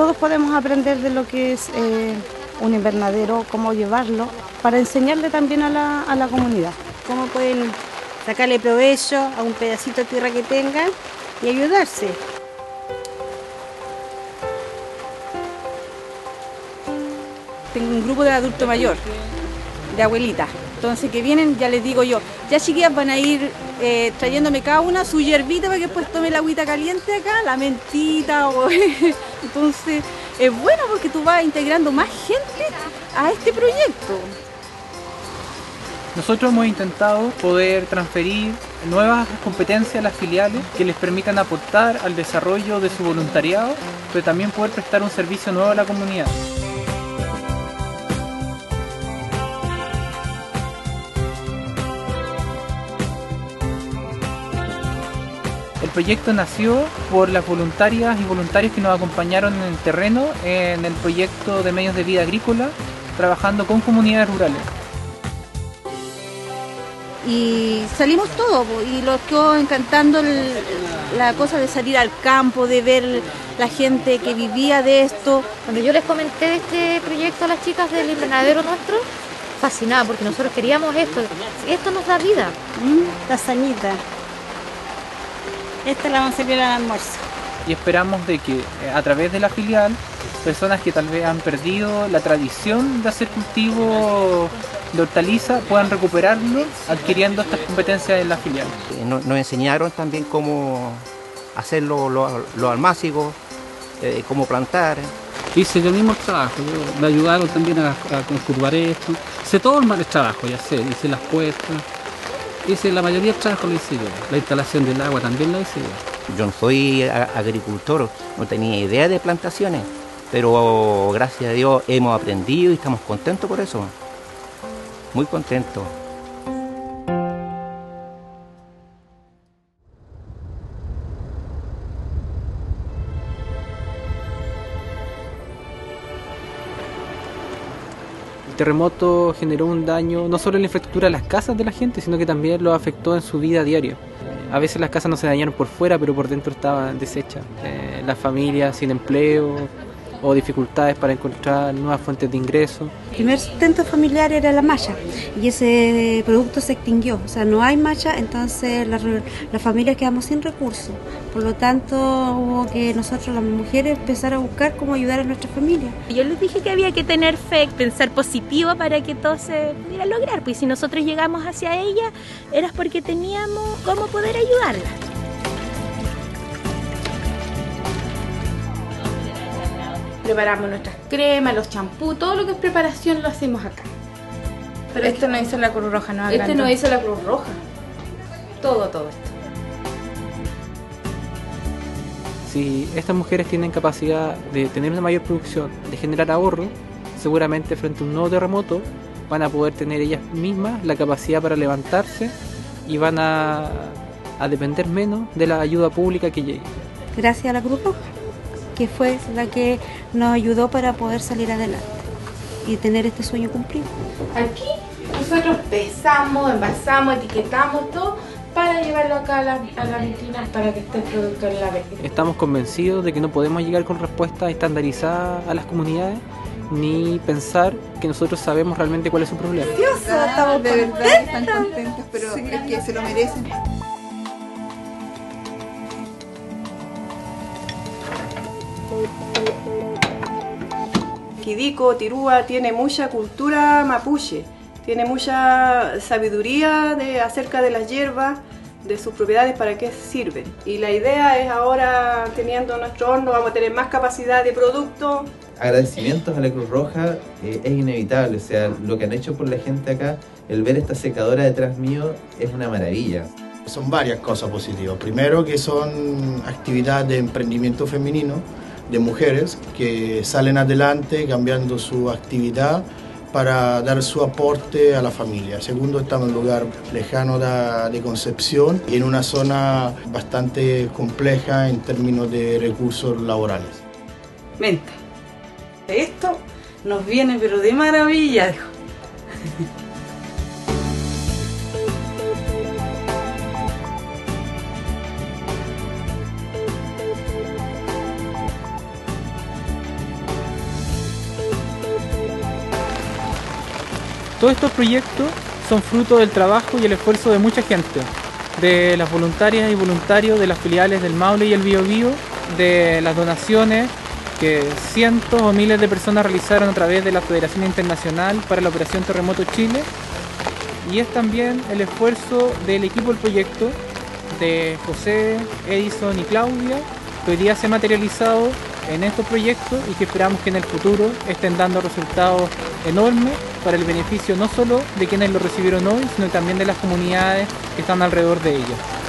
todos podemos aprender de lo que es un invernadero, cómo llevarlo, para enseñarle también a la comunidad. Cómo pueden sacarle provecho a un pedacito de tierra que tengan y ayudarse. Tengo un grupo de adulto mayor, de abuelitas. Entonces que vienen, ya les digo yo, ya chiquillas van a ir trayéndome cada una su hierbita para que después tome la agüita caliente acá, la mentita. Entonces es bueno porque tú vas integrando más gente a este proyecto. Nosotros hemos intentado poder transferir nuevas competencias a las filiales que les permitan aportar al desarrollo de su voluntariado, pero también poder prestar un servicio nuevo a la comunidad. El proyecto nació por las voluntarias y voluntarios que nos acompañaron en el terreno en el proyecto de medios de vida agrícola, trabajando con comunidades rurales. Y salimos todos y los quedó encantando la cosa de salir al campo, de ver la gente que vivía de esto. Cuando yo les comenté de este proyecto a las chicas del invernadero nuestro, fascinada porque nosotros queríamos esto. Esto nos da vida. Lasañita. Esta la vamos a servir al almuerzo. Y esperamos de que a través de la filial, personas que tal vez han perdido la tradición de hacer cultivo de hortaliza puedan recuperarlo adquiriendo estas competencias en la filial. Nos enseñaron también cómo hacer los almácigos, cómo plantar. Hice yo mismo el trabajo, me ayudaron también a curvar esto. Hice todo el trabajo, ya sé, hice las puestas, hice la mayoría del trabajo lo hice yo. La instalación del agua también la hice yo. Yo no soy agricultor, no tenía idea de plantaciones, pero gracias a Dios hemos aprendido y estamos contentos por eso. Muy contentos. El terremoto generó un daño no solo en la infraestructura de las casas de la gente, sino que también lo afectó en su vida diaria. A veces las casas no se dañaron por fuera, pero por dentro estaban deshechas. Las familias sin empleo o dificultades para encontrar nuevas fuentes de ingresos. El primer sustento familiar era la malla y ese producto se extinguió. O sea, no hay malla, entonces las familias quedamos sin recursos. Por lo tanto, hubo que nosotros, las mujeres, empezar a buscar cómo ayudar a nuestra familia. Yo les dije que había que tener fe, pensar positivo para que todo se pudiera lograr. Pues si nosotros llegamos hacia ella, era porque teníamos cómo poder ayudarla. Preparamos nuestras cremas, los champús, todo lo que es preparación lo hacemos acá. Pero esto no hizo la Cruz Roja, ¿no? Este no hizo la Cruz Roja. Todo esto. Si estas mujeres tienen capacidad de tener una mayor producción, de generar ahorro, seguramente frente a un nuevo terremoto van a poder tener ellas mismas la capacidad para levantarse y van a depender menos de la ayuda pública que llegue. Gracias a la Cruz Roja, que fue la que nos ayudó para poder salir adelante y tener este sueño cumplido. Aquí nosotros pesamos, envasamos, etiquetamos todo para llevarlo acá a la vitrina para que esté el producto en la venta. Estamos convencidos de que no podemos llegar con respuestas estandarizadas a las comunidades ni pensar que nosotros sabemos realmente cuál es su problema. Estamos de verdad, están contentos, pero sí, es que se lo merecen. Quidico, Tirúa tiene mucha cultura mapuche, tiene mucha sabiduría acerca de las hierbas, de sus propiedades, para qué sirven. Y la idea es ahora, teniendo nuestro horno, vamos a tener más capacidad de producto. Agradecimientos a la Cruz Roja es inevitable, o sea, lo que han hecho por la gente acá, el ver esta secadora detrás mío es una maravilla. Son varias cosas positivas. Primero, que son actividades de emprendimiento femenino, de mujeres que salen adelante cambiando su actividad para dar su aporte a la familia. Segundo, estamos en un lugar lejano de Concepción y en una zona bastante compleja en términos de recursos laborales. Vente, esto nos viene pero de maravilla, dijo. Todos estos proyectos son fruto del trabajo y el esfuerzo de mucha gente, de las voluntarias y voluntarios de las filiales del Maule y el Biobío, de las donaciones que cientos o miles de personas realizaron a través de la Federación Internacional para la Operación Terremoto Chile, y es también el esfuerzo del equipo del proyecto, de José, Edison y Claudia, que hoy día se ha materializado en estos proyectos y que esperamos que en el futuro estén dando resultados enormes para el beneficio no solo de quienes lo recibieron hoy, sino también de las comunidades que están alrededor de ellos.